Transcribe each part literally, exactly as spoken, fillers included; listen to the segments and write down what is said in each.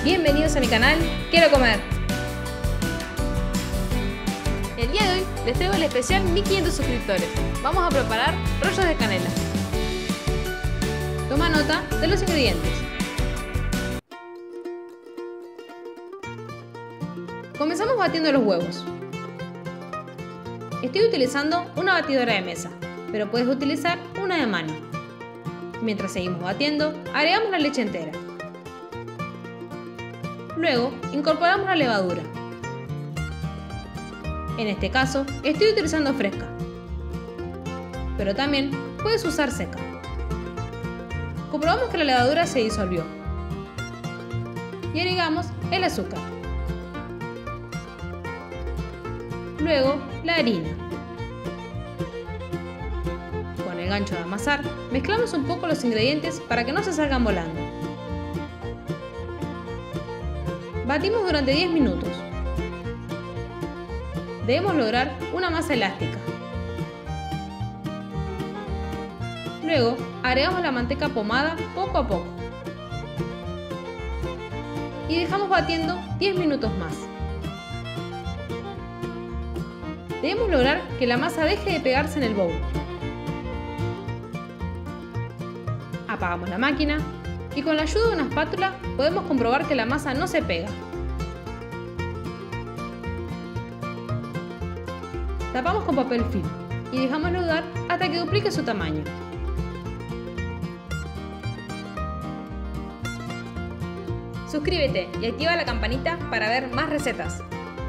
Bienvenidos a mi canal, Quiero Comer. El día de hoy les traigo el especial mil quinientos suscriptores. Vamos a preparar rollos de canela. Toma nota de los ingredientes. Comenzamos batiendo los huevos. Estoy utilizando una batidora de mesa, pero puedes utilizar una de mano. Mientras seguimos batiendo, agregamos la leche entera. Luego, incorporamos la levadura. En este caso, estoy utilizando fresca, pero también puedes usar seca. Comprobamos que la levadura se disolvió y agregamos el azúcar. Luego, la harina. Con el gancho de amasar, mezclamos un poco los ingredientes para que no se salgan volando. Batimos durante diez minutos. Debemos lograr una masa elástica. Luego, agregamos la manteca pomada poco a poco. Y dejamos batiendo diez minutos más. Debemos lograr que la masa deje de pegarse en el bowl. Apagamos la máquina y con la ayuda de una espátula podemos comprobar que la masa no se pega. Tapamos con papel film y dejamos leudar hasta que duplique su tamaño. Suscríbete y activa la campanita para ver más recetas.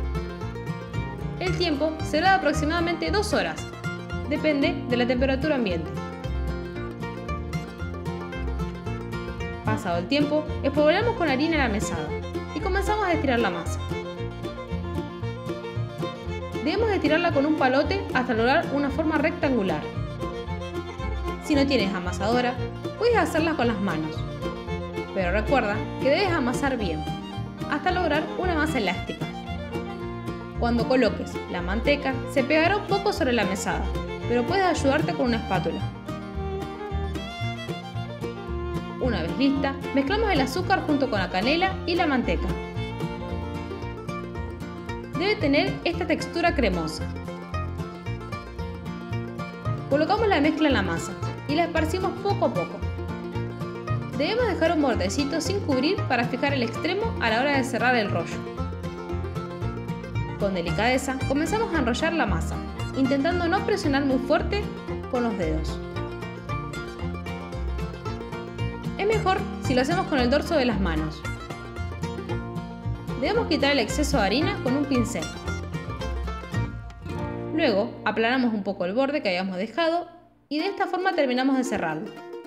El tiempo será de aproximadamente dos horas, depende de la temperatura ambiente. Pasado el tiempo, espolvoreamos con harina la mesada y comenzamos a estirar la masa. Debemos estirarla con un palote hasta lograr una forma rectangular. Si no tienes amasadora, puedes hacerla con las manos, pero recuerda que debes amasar bien, hasta lograr una masa elástica. Cuando coloques la manteca, se pegará un poco sobre la mesada, pero puedes ayudarte con una espátula. Una vez lista, mezclamos el azúcar junto con la canela y la manteca. Debe tener esta textura cremosa. Colocamos la mezcla en la masa y la esparcimos poco a poco. Debemos dejar un bordecito sin cubrir para fijar el extremo a la hora de cerrar el rollo. Con delicadeza comenzamos a enrollar la masa, intentando no presionar muy fuerte con los dedos. Es mejor si lo hacemos con el dorso de las manos. Debemos quitar el exceso de harina con un pincel. Luego aplanamos un poco el borde que habíamos dejado y de esta forma terminamos de cerrarlo.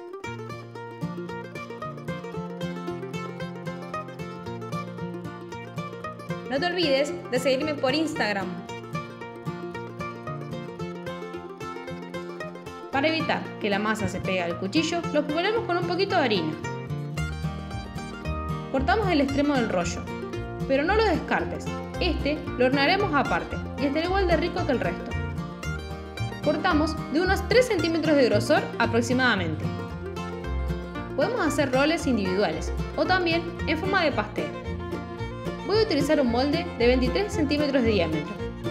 No te olvides de seguirme por Instagram. Para evitar que la masa se pegue al cuchillo, lo ponemos con un poquito de harina. Cortamos el extremo del rollo, pero no lo descartes. Este lo hornearemos aparte y estará igual de rico que el resto. Cortamos de unos tres centímetros de grosor aproximadamente. Podemos hacer roles individuales o también en forma de pastel. Voy a utilizar un molde de veintitrés centímetros de diámetro.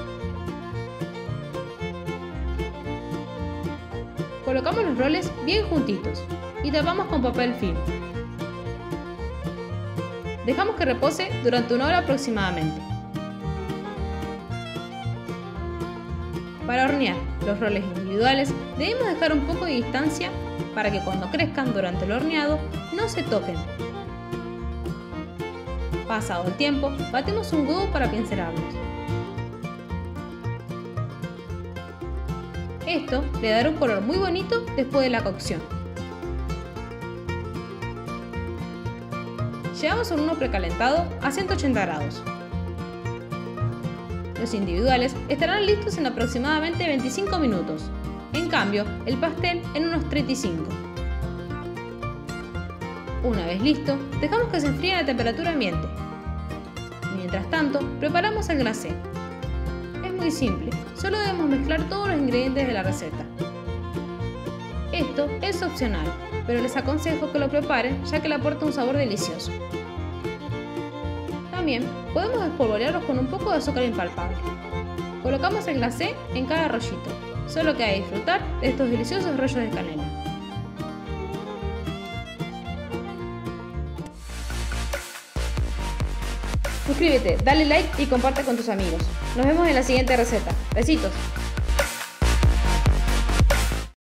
Colocamos los roles bien juntitos y tapamos con papel film. Dejamos que repose durante una hora aproximadamente. Para hornear los roles individuales debemos dejar un poco de distancia para que cuando crezcan durante el horneado no se toquen. Pasado el tiempo, batemos un huevo para pincelarlos. Esto le dará un color muy bonito después de la cocción. Llevamos un horno precalentado a ciento ochenta grados. Los individuales estarán listos en aproximadamente veinticinco minutos. En cambio, el pastel en unos treinta y cinco. Una vez listo, dejamos que se enfríe a temperatura ambiente. Mientras tanto, preparamos el glacé. Es muy simple, solo debemos mezclar todos los ingredientes de la receta. Esto es opcional, pero les aconsejo que lo preparen ya que le aporta un sabor delicioso. También podemos espolvorearlos con un poco de azúcar impalpable. Colocamos el glacé en cada rollito. Solo queda disfrutar de estos deliciosos rollos de canela. Suscríbete, dale like y comparte con tus amigos. Nos vemos en la siguiente receta. Besitos.